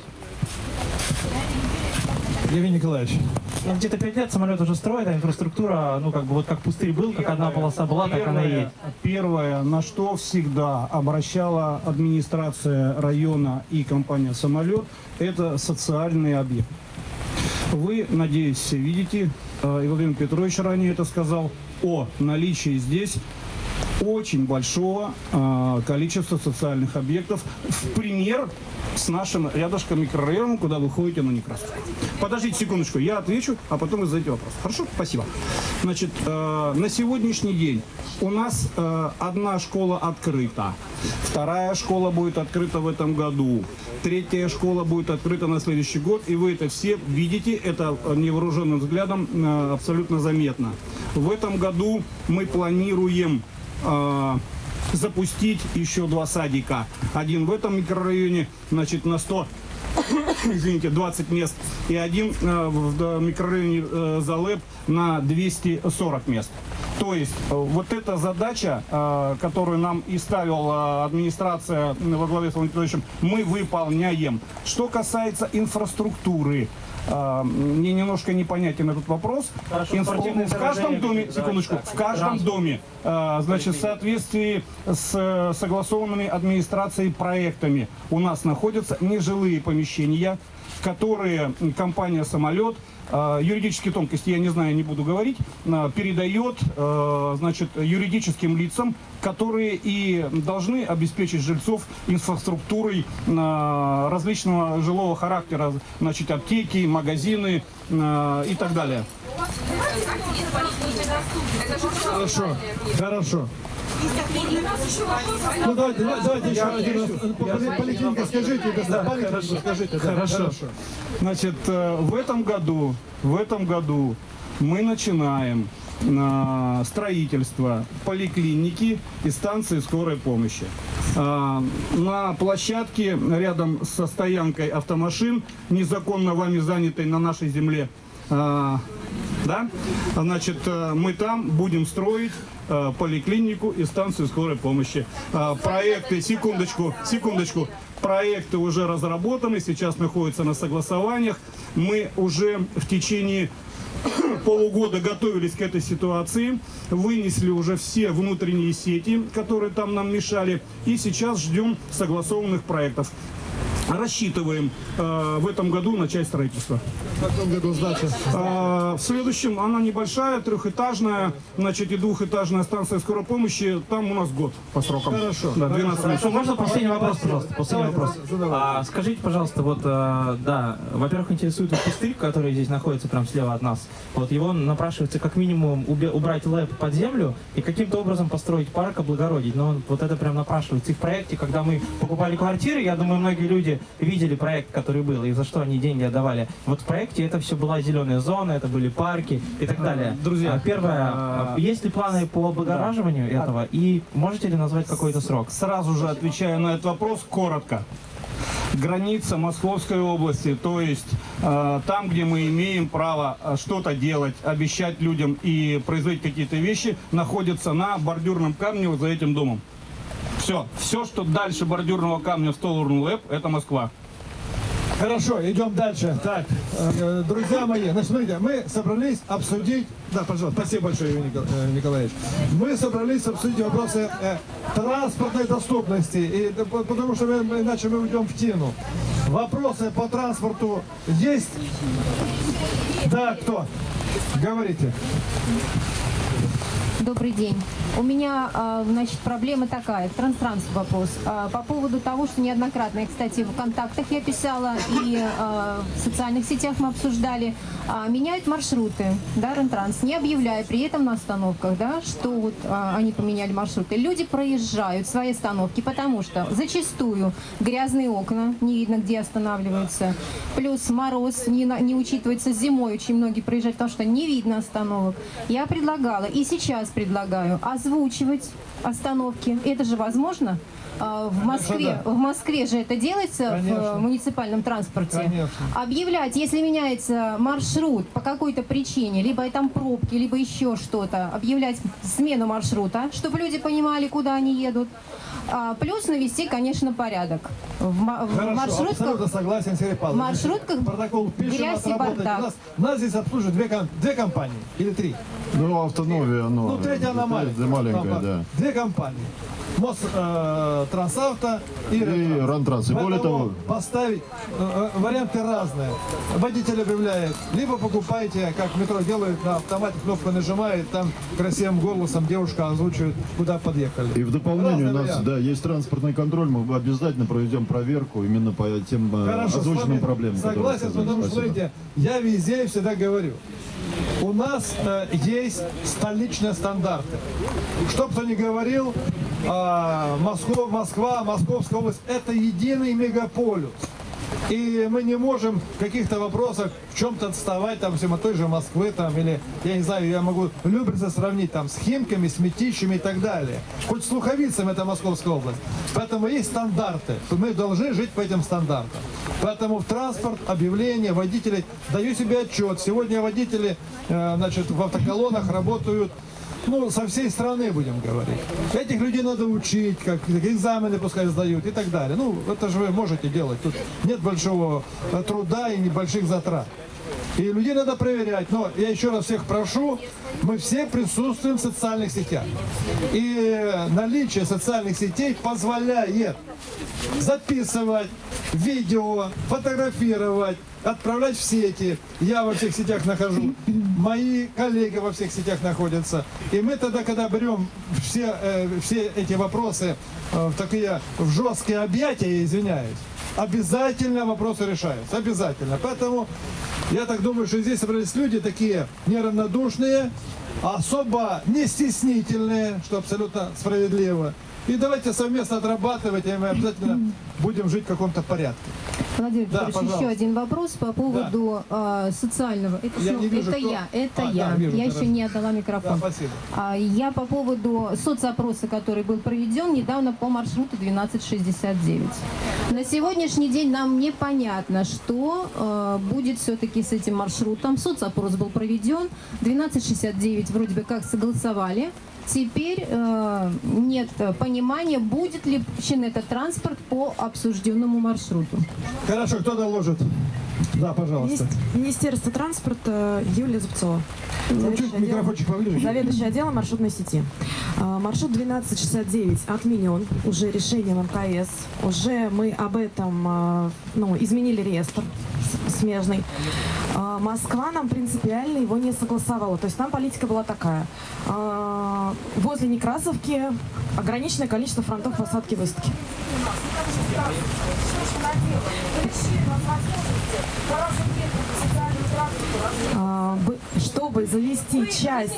Евгений Николаевич. Где-то пять лет самолет уже строит, а инфраструктура, ну, как бы, вот как пустырь был, как одна полоса была, так она и есть. Первое, на что всегда обращала администрация района и компания «Самолет», это социальный объект. Вы, надеюсь, все видите, и Владимир Петрович ранее это сказал, о наличии здесь очень большого э, количества социальных объектов, в пример с нашим рядышком микрорайоном, куда вы ходите на Некрасовку. Подождите секундочку, я отвечу, а потом вы задаете вопрос. Хорошо? Спасибо. Значит, э, на сегодняшний день у нас э, одна школа открыта, вторая школа будет открыта в этом году, третья школа будет открыта на следующий год, и вы это все видите, это невооруженным взглядом э, абсолютно заметно. В этом году мы планируем э, запустить еще два садика. Один в этом микрорайоне, значит, на сто, извините, двадцать мест, и один э, в микрорайоне э, Залэп на двести сорок мест. То есть э, вот эта задача, э, которую нам и ставила администрация во главе с Владимиром Петровичем, мы выполняем. Что касается инфраструктуры, Uh, мне немножко непонятен этот вопрос. Хорошо, Инф... В каждом доме, секундочку, в каждом доме, uh, значит, в соответствии с согласованными администрацией проектами у нас находятся нежилые помещения, которые компания «Самолет», юридические тонкости я не знаю, не буду говорить, передает, значит, юридическим лицам, которые и должны обеспечить жильцов инфраструктурой различного жилого характера, значит, аптеки, магазины и так далее. Хорошо, хорошо. Ну давайте, давайте еще один. Поликлиника, скажите, да, хорошо, скажите, хорошо. Значит, в этом году, в этом году мы начинаем на строительство поликлиники и станции скорой помощи. На площадке рядом со стоянкой автомашин, незаконно вами занятой на нашей земле, да, значит, мы там будем строить поликлинику и станцию скорой помощи. Проекты, секундочку, секундочку. Проекты уже разработаны, сейчас находятся на согласованиях. Мы уже в течение полугода готовились к этой ситуации, вынесли уже все внутренние сети, которые там нам мешали, и сейчас ждем согласованных проектов. Рассчитываем э, в этом году начать строительство. В каком году сдача? Э, в следующем она небольшая, трехэтажная, значит, и двухэтажная станция скорой помощи. Там у нас год по срокам. Хорошо. Да, двенадцать Хорошо, можно последний вопрос, пожалуйста? Последний вопрос. А, скажите, пожалуйста, вот, а, да, во-первых, интересует вот пустырь, который здесь находится прямо слева от нас. Вот его напрашивается как минимум убрать ЛЭП под землю и каким-то образом построить парк, облагородить. Но вот это прям напрашивается. И в проекте, когда мы покупали квартиры, я думаю, многие люди видели проект, который был, и за что они деньги отдавали. Вот в проекте это все была зеленая зона, это были парки и так далее. Друзья, первое, есть ли планы по облагораживанию да. этого, и можете ли назвать какой-то срок? Сразу же отвечаю на этот вопрос коротко. Граница Московской области, то есть э, там, где мы имеем право что-то делать, обещать людям и производить какие-то вещи, находится на бордюрном камне вот за этим домом. Все. Все, что дальше бордюрного камня в сторону ЛЭП, это Москва. Хорошо, идем дальше. Так, э, друзья мои, значит, смотрите, мы собрались обсудить... Да, пожалуйста, спасибо большое, Юрий Николаевич. Мы собрались обсудить вопросы э, транспортной доступности, и, потому что мы, иначе мы уйдем в тину. Вопросы по транспорту есть? Да, кто? Говорите. Добрый день. У меня, значит, проблема такая, транстранс вопрос. По поводу того, что неоднократно, я, кстати, в контактах я писала и в социальных сетях мы обсуждали, меняют маршруты, да, Рентранс, не объявляя при этом на остановках, да, что вот они поменяли маршруты. Люди проезжают свои остановки, потому что зачастую грязные окна, не видно, где останавливаются, плюс мороз, не, не учитывается зимой, очень многие проезжают, потому что не видно остановок. Я предлагала и сейчас предлагаю озвучивать остановки. Это же возможно? В Москве, в Москве же это делается. Конечно. В муниципальном транспорте. Конечно. Объявлять, если меняется маршрут по какой-то причине, либо там пробки, либо еще что-то, объявлять смену маршрута, чтобы люди понимали, куда они едут. А, плюс навести, конечно, порядок. В, в маршрутках, согласен, Сергей Павлович. В маршрутках протокол пишем, грязь и бардак. У нас, нас здесь обслуживают две, две компании или три. Ну, автономия, оно. Ну, третья она маленькая. маленькая, да. Две компании. Мос, э, Трансавто и, и Рантранс. И более того, поставить э, варианты разные. Водитель объявляет, либо покупайте, как в метро делают, на автомате кнопку нажимает, там красивым голосом девушка озвучивает, куда подъехали. И в дополнение у нас, да, есть транспортный контроль, мы обязательно проведем проверку именно по тем Хорошо, озвученным проблемам. Согласен, потому что, смотрите, я везде всегда говорю, у нас э, есть столичные стандарты. Что бы кто ни говорил, э, Москва, Москва, Московская область – это единый мегаполис. И мы не можем в каких-то вопросах в чем-то отставать, там, всем от той же Москвы, там, или, я не знаю, я могу Люберцы сравнить, там, с Химками, с Мытищами и так далее. Хоть с Луховицами, это Московская область. Поэтому есть стандарты. Мы должны жить по этим стандартам. Поэтому в транспорт, объявления, водители, даю себе отчет. Сегодня водители, э, значит, в автоколоннах работают, ну, со всей страны, будем говорить. Этих людей надо учить, как экзамены пускай сдают и так далее. Ну, это же вы можете делать. Тут нет большого труда и небольших затрат. И людей надо проверять. Но я еще раз всех прошу, мы все присутствуем в социальных сетях. И наличие социальных сетей позволяет записывать видео, фотографировать, отправлять в сети. Я во всех сетях нахожу, мои коллеги во всех сетях находятся. И мы тогда, когда берем все, э, все эти вопросы э, в такие в жесткие объятия, я извиняюсь, обязательно вопросы решаются. Обязательно. Поэтому я так думаю, что здесь собрались люди такие неравнодушные, особо не стеснительные, что абсолютно справедливо. И давайте совместно отрабатывать, и мы обязательно будем жить в каком-то порядке. Владимир Да, Петрович, еще один вопрос по поводу да. э, социального. Это, я ну, не вижу, это кто... я, это а, я. Да, вижу, я хорошо. еще не отдала микрофон. Да, спасибо. А, я по поводу соцопроса, который был проведен недавно по маршруту двенадцать шестьдесят девять. На сегодняшний день нам непонятно, что э, будет все-таки с этим маршрутом. Соцопрос был проведен, двенадцать шестьдесят девять вроде бы как согласовали. Теперь э, нет понимания, будет ли пущен этот транспорт по обсужденному маршруту. Хорошо, кто доложит? Да, пожалуйста. Министерство транспорта, Юлия Зубцова. Ну, чуть микрофончик поближе. Заведующий отделом маршрутной сети. Маршрут двенадцать шестьдесят девять отменен уже решением эм ка эс. Уже мы об этом ну, изменили реестр смежный. Москва нам принципиально его не согласовала. То есть там политика была такая. Возле Некрасовки ограниченное количество фронтов посадки и высадки. Чтобы завести часть...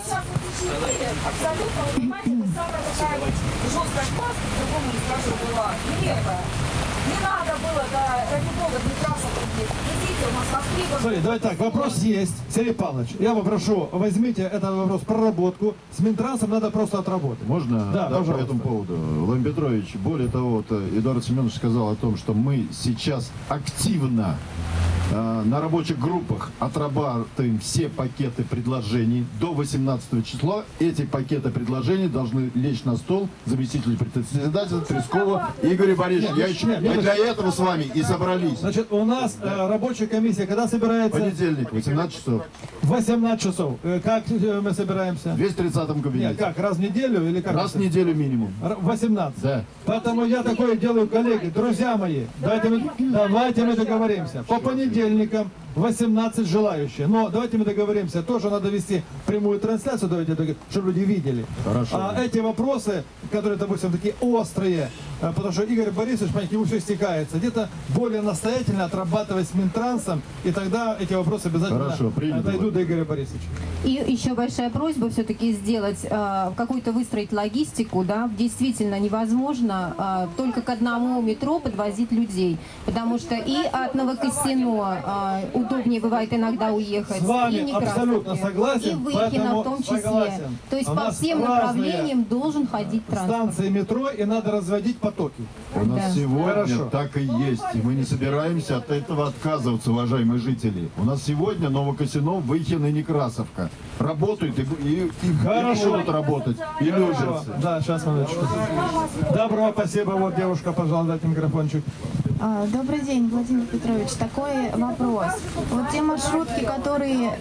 Не надо было, да, ради бога, Некрасовки. Идите, у нас востребованы. Смотри, давай так, вопрос есть. Сергей Павлович, я попрошу, возьмите этот вопрос в проработку. С Минтрансом надо просто отработать. Можно? Да, Да, пожалуйста. по этому поводу. Владимир Петрович, более того, вот Эдуард Семенович сказал о том, что мы сейчас активно э, на рабочих группах отрабатываем все пакеты предложений. До восемнадцатого числа эти пакеты предложений должны лечь на стол заместителя председателя Трескова Игоря Борисовича. Я еще, мы для этого с вами и собрались. Значит, у нас э, рабочая комиссия когда собирается? Понедельник, восемнадцать часов. восемнадцать часов. Э, как э, мы собираемся? В двести тридцатом кабинете. Нет, как, раз в неделю или как? Раз это? в неделю минимум. восемнадцать. Да. Поэтому я такое делаю, коллеги, друзья мои. Давайте мы, давайте мы договоримся. По понедельникам восемнадцать желающие. Но давайте мы договоримся. Тоже надо вести прямую трансляцию, давайте, чтобы люди видели. Хорошо. А эти вопросы, которые, допустим, такие острые, потому что Игорь Борисович, понимаете, ему все стекается, где-то более настоятельно отрабатывать с Минтрансом, и тогда эти вопросы обязательно Хорошо, принято. дойдут до Игоря Борисовича. И еще большая просьба все-таки сделать, э, какую-то выстроить логистику, да, действительно невозможно э, только к одному метро подвозить людей, потому что и от Новокосино э, удобнее бывает иногда уехать, С вами и Некрасовки, абсолютно согласен, и Выхино в том числе. согласен. То есть У по нас всем разные направлениям должен ходить транспорт. станции метро, и надо разводить потоки. У нас Да. сегодня Хорошо. так и есть, и мы не собираемся от этого отказываться, уважаемые жители. У нас сегодня Новокосино, Выхино и Некрасовка работают и, и, и, Хорошо. и будут работать, и Хорошо. Люберцы. Да, сейчас, минуточку. Добро, спасибо. Вот девушка, пожалуйста, дайте микрофончик. А, Добрый день, Владимир Петрович. Такой вопрос. Вот те маршрутки, которые...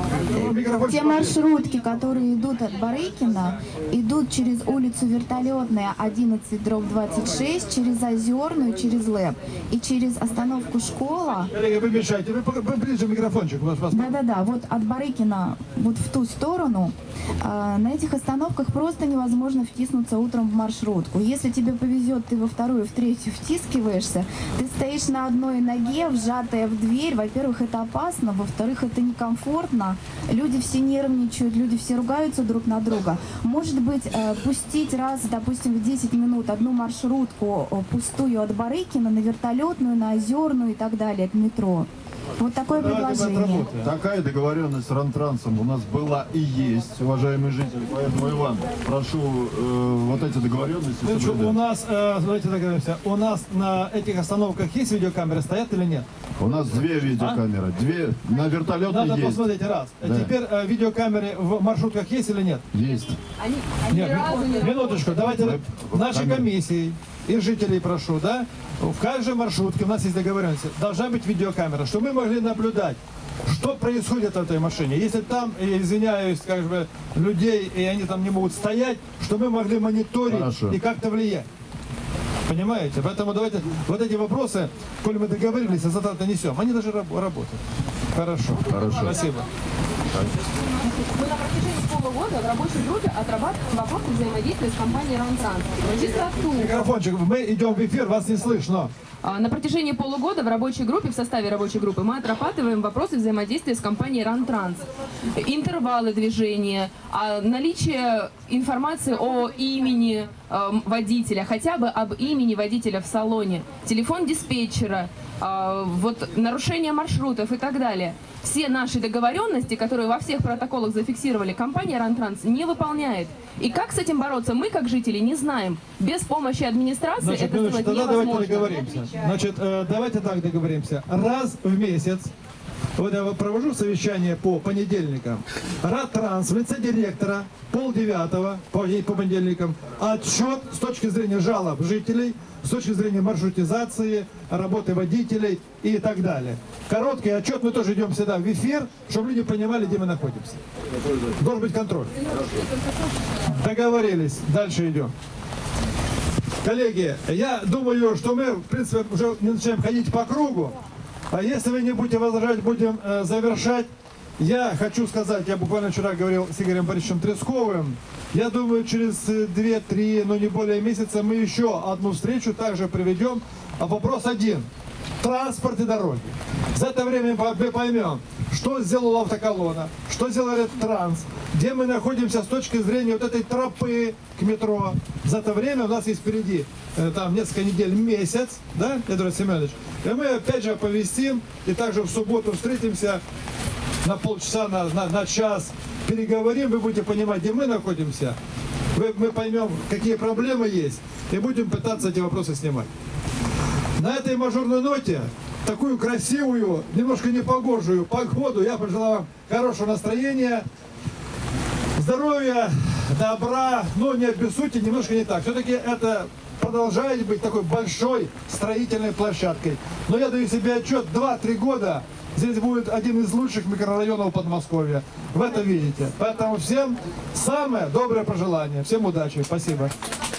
Те маршрутки, которые идут от Барыкина, идут через улицу Вертолетная, одиннадцать дробь двадцать шесть, через Озерную, через ЛЭП и через остановку Школа. Коллеги, вы мешаете, вы ближе микрофончик. Ваш, ваш... Да-да-да, вот от Барыкина вот в ту сторону, э, на этих остановках просто невозможно втиснуться утром в маршрутку. Если тебе повезет, ты во вторую, в третью втискиваешься, ты стоишь на одной ноге, вжатая в дверь. Во-первых, это опасно, во-вторых, это некомфортно. сложно. Люди все нервничают, люди все ругаются друг на друга. Может быть, э, пустить раз, допустим, в десять минут одну маршрутку э, пустую от Барыкина на вертолетную, на Озерную и так далее, к метро. Вот такое предложение. Такая договоренность с Рантрансом у нас была и есть, уважаемые жители. Поэтому, Иван, прошу э, вот эти договоренности Значит, у нас, э, давайте договоримся, у нас на этих остановках есть видеокамеры, стоят или нет? У нас две видеокамеры, а? две на вертолетной Надо есть. посмотреть раз. Да. Теперь э, видеокамеры в маршрутках есть или нет? Есть. Они, они Нет, не минуточку, давайте Мы, нашей камеры. комиссии и жителей прошу, да, в каждой маршрутке у нас есть договоренность, должна быть видеокамера, чтобы мы могли наблюдать, что происходит в этой машине. Если там, я извиняюсь, как бы, людей, и они там не могут стоять, чтобы мы могли мониторить Хорошо. и как-то влиять. Понимаете? Поэтому давайте вот эти вопросы, коли мы договорились, а завтра несем, они даже раб работают. Хорошо. Хорошо. Спасибо. Мы на протяжении полугода в рабочей группе отрабатываем вопросы взаимодействия с компанией «Рантранс». Чистоту. Микрофончик, мы идем в эфир, вас не слышно. На протяжении полугода в рабочей группе, в составе рабочей группы, мы отрабатываем вопросы взаимодействия с компанией «Рантранс». Интервалы движения, наличие информации о имени водителя, хотя бы об имени водителя в салоне, телефон диспетчера, вот нарушение маршрутов и так далее. Все наши договоренности, которые во всех протоколах зафиксировали, компания «Рантранс» не выполняет. И как с этим бороться, мы, как жители, не знаем. Без помощи администрации Значит, это минуточку, сделать тогда невозможно. давайте договоримся. Значит, э, давайте так договоримся. Раз в месяц, вот я провожу совещание по понедельникам, Рантранс в лице директора полдевятого по, по понедельникам отчет с точки зрения жалоб жителей, с точки зрения маршрутизации, работы водителей и так далее. Короткий отчет, мы тоже идем всегда в эфир, чтобы люди понимали, где мы находимся. Должен быть контроль. Договорились, дальше идем. Коллеги, я думаю, что мы, в принципе, уже не начинаем ходить по кругу. А если вы не будете возражать, будем э, завершать. Я хочу сказать, я буквально вчера говорил с Игорем Борисовичем Тресковым, я думаю, через две-три, но не более месяца мы еще одну встречу также приведем. А вопрос один. Транспорт и дороги. За это время мы поймем, что сделала автоколонна, что сделал Транс, где мы находимся с точки зрения вот этой тропы к метро. За это время у нас есть впереди э, там несколько недель, месяц, да, Эдуард Семенович? И мы опять же оповестим, и также в субботу встретимся на полчаса, на, на, на час, переговорим, вы будете понимать, где мы находимся, вы, мы поймем, какие проблемы есть, и будем пытаться эти вопросы снимать. На этой мажорной ноте, такую красивую, немножко непогожую погоду, я пожелаю вам хорошего настроения, здоровья, добра, но не обессудьте, немножко не так. Все-таки это продолжает быть такой большой строительной площадкой. Но я даю себе отчет, два-три года здесь будет один из лучших микрорайонов Подмосковья. Вы это видите. Поэтому всем самое доброе пожелание. Всем удачи. Спасибо.